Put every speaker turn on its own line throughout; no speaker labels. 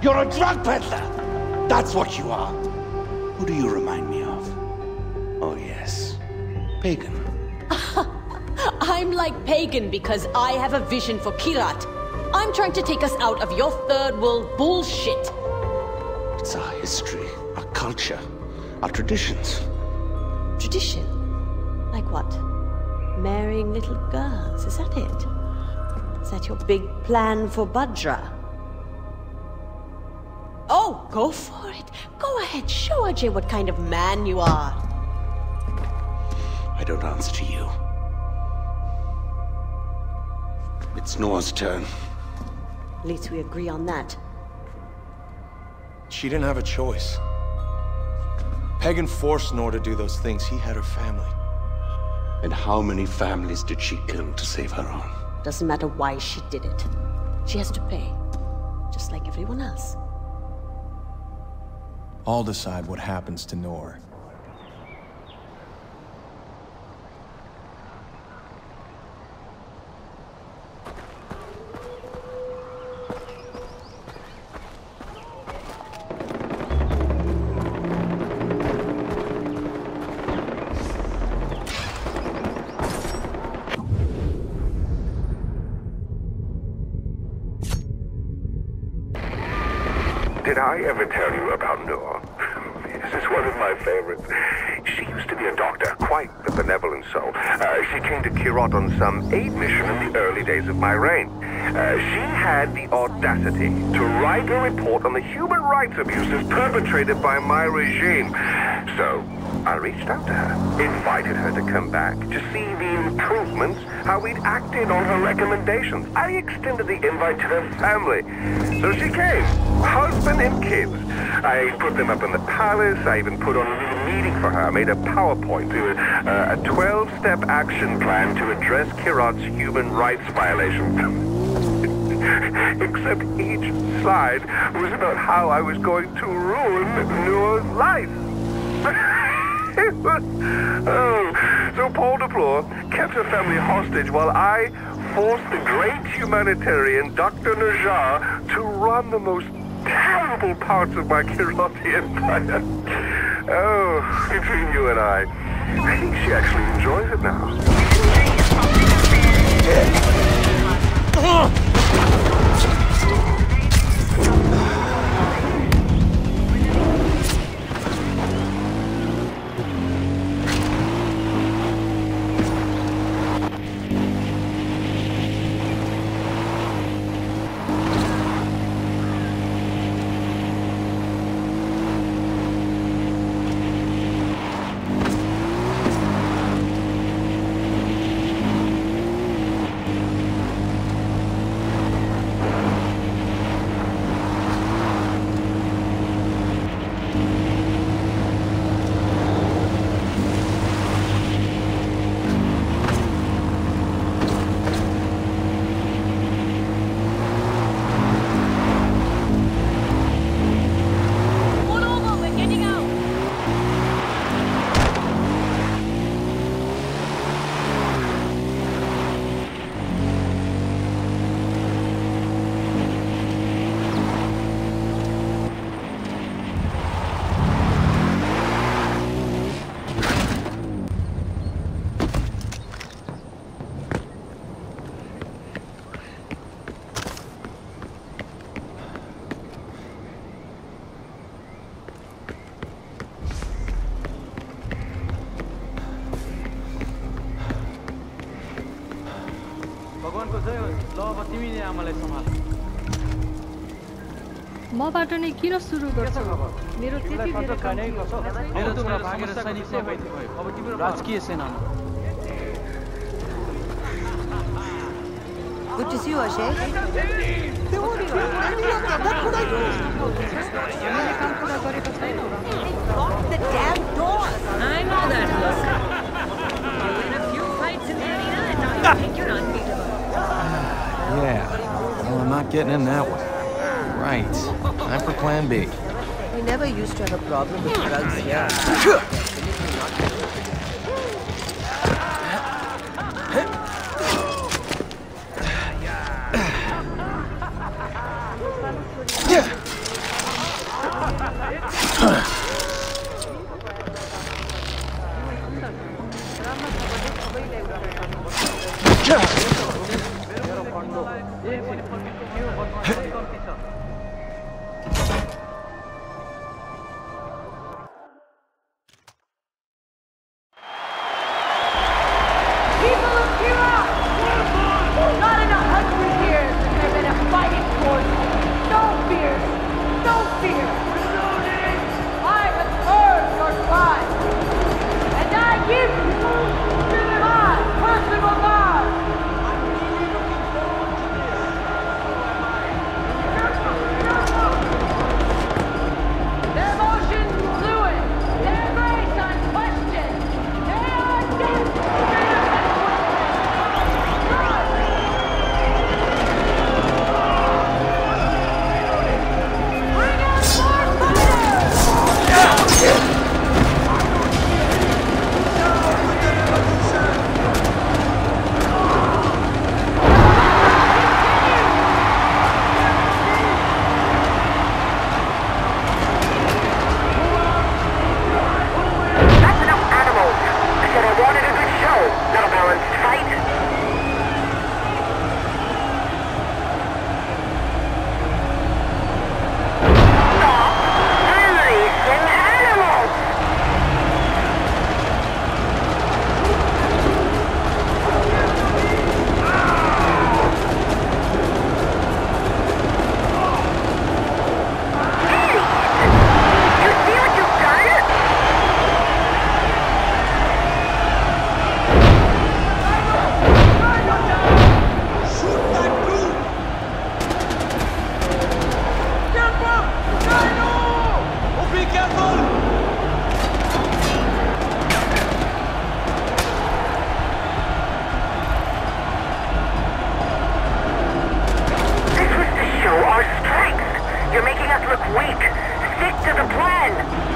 You're a drug peddler! That's what you are. Who do you remind me of? Oh yes, pagan.
I'm like pagan because I have a vision for Kyrat. I'm trying to take us out of your third world bullshit.
It's our history, our culture, our traditions.
Tradition? Like what? Marrying little girls, is that it? Is that your big plan for Bhadra? Oh, go for it. Go ahead, show Ajay what kind of man you are.
I don't answer to you. It's Noore's turn.
At least we agree on that.
She didn't have a choice. Pagan forced Noore to do those things. He had her family.
And how many families did she kill to save her own?
Doesn't matter why she did it. She has to pay. Just like everyone else.
I'll decide what happens to Noore.
Did I ever tell you about Noore? This is one of my favorites. She used to be a doctor, quite the benevolent soul. She came to Kyrat on some aid mission in the early days of my reign. She had the audacity to write a report on the human rights abuses perpetrated by my regime. So, I reached out to her, invited her to come back to see the improvements, how we'd acted on her recommendations. I extended the invite to her family. So she came, husband and kids. I put them up in the palace. I even put on a little meeting for her. I made a PowerPoint to a 12-step action plan to address Kyrat's human rights violations. Except each slide was about how I was going to ruin Noore's life. So Paul Deplore kept her family hostage while I forced the great humanitarian Dr. Najjar to run the most terrible parts of my Kyrati empire. Oh, between you and I think she actually enjoys it now.
मबाट नै किन सुरु गर्छौ मेरो त्यति धेरै काम
मेरो छोरा भागेर सैनिकमा भयो अब तिम्रो राजकीय सेनामा
Good to see you, Ajay. Lock the damn doors.
I know that look. You win a few fights in the arena and now you think you're unbeatable.
Yeah, well, I'm not getting in that one. Right, time for plan B.
We never used to have a problem with drugs here.
People of Kyrat! Not in 100 years has there been a fighting force. No fear! No fear! I have heard your cries, and I give you my personal guard! Their motions fluid, their grace unquestioned. They are dead! Bring out more fighters!
That's enough animals. I said I wanted a good show, not a balanced fight. Stop releasing animals! Hey! You see what you've done? This was to show our strength. You're making us look weak. Stick to the plan.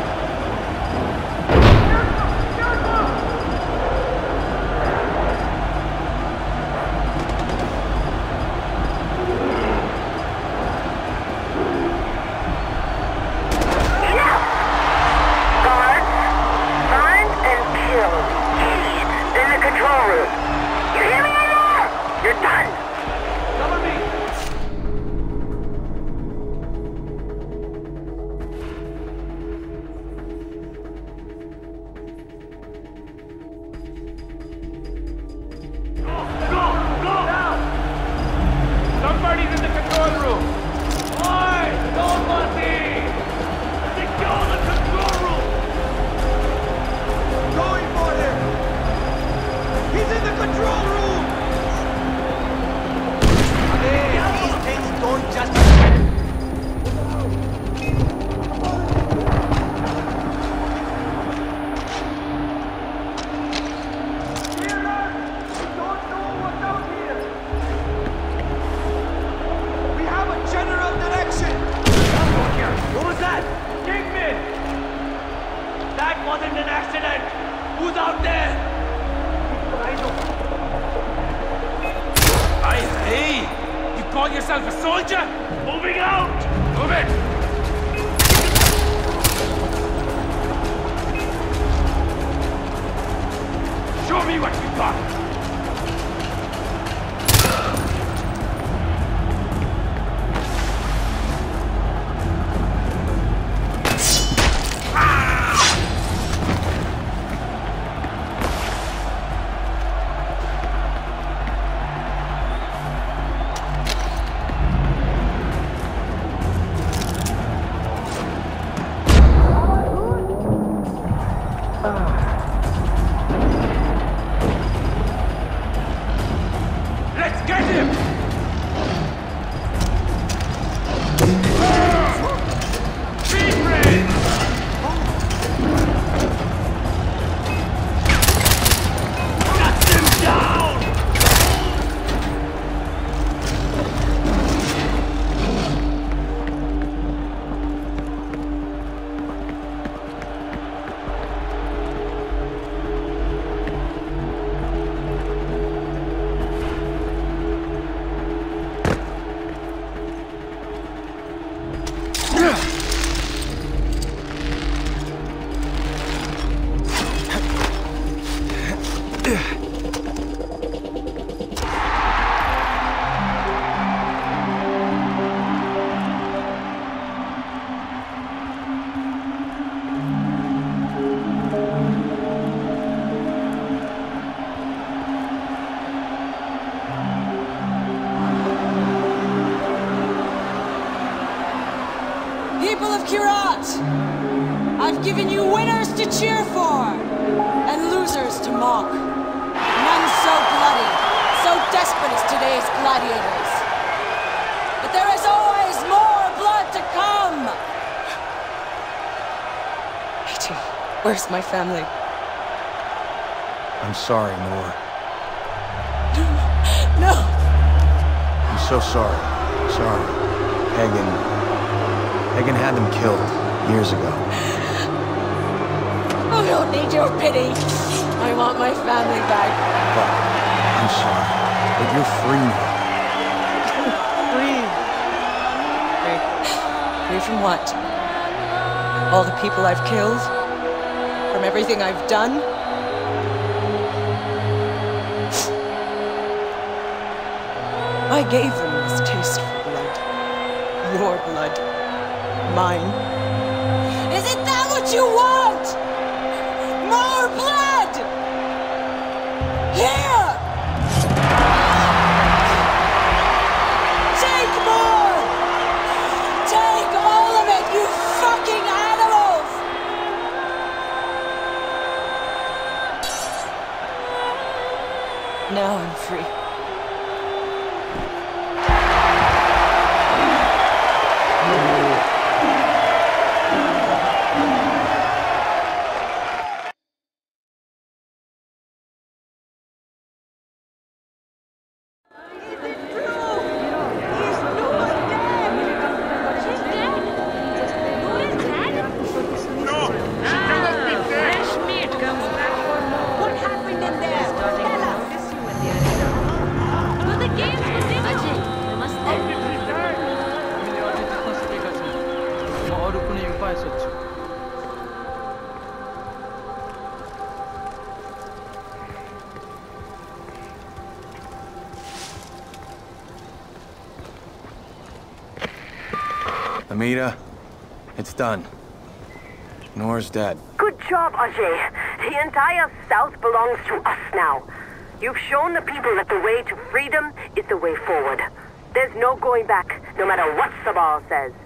Enough! Guards, find and kill Keys in the control room. You hear me anymore? You're done. Cover me.
Somebody's in the control room! Oi! Nobody! Secure the control room! Going for him! He's in the control room! These things don't just... We have a general direction! What was that? Kingpin! That wasn't an accident! Who's out there? Hey! You call yourself a soldier? Moving out! Move it! Show me what you got!
I've given you winners to cheer for, and losers to mock. None so bloody, so desperate as today's gladiators. But there is always more blood to come! Ajay, where's my family?
I'm sorry, Noore.
No!
I'm so sorry. Sorry. Pagan had them killed years ago.
I don't need your pity. I want my family back.
But I'm sorry. But you're free now.
Free? Free from what? All the people I've killed? From everything I've done? I gave them this taste for blood. Your blood. Mine. Isn't that what you want? More blood! Here! Take more! Take all of it, you fucking animals! Now I'm free.
Amita, it's done. Noore's dead.
Good job, Ajay. The entire South belongs to us now. You've shown the people that the way to freedom is the way forward. There's no going back, no matter what Sabal says.